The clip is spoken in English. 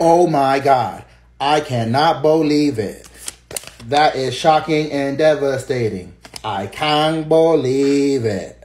Oh my God. I cannot believe it. That is shocking and devastating. I can't believe it.